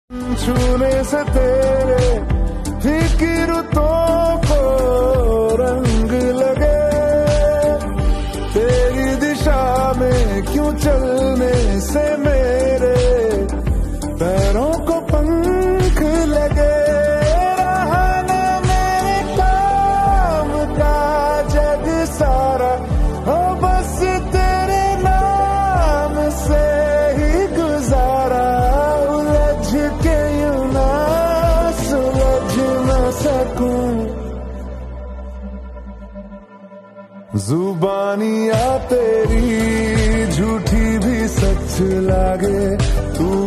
छूने से तेरे फिक्रों को रंग लगे, तेरी दिशा में क्यों चलने से मेरे पैरों को पंख लगे। रहा न मेरे काम का जग सारा, हो बस तेरे नाम से ही गुजारा। उलझ के यूं ना सुलझ न सकूं, जुबानियां तेरी झूठी भी सच लागे। तू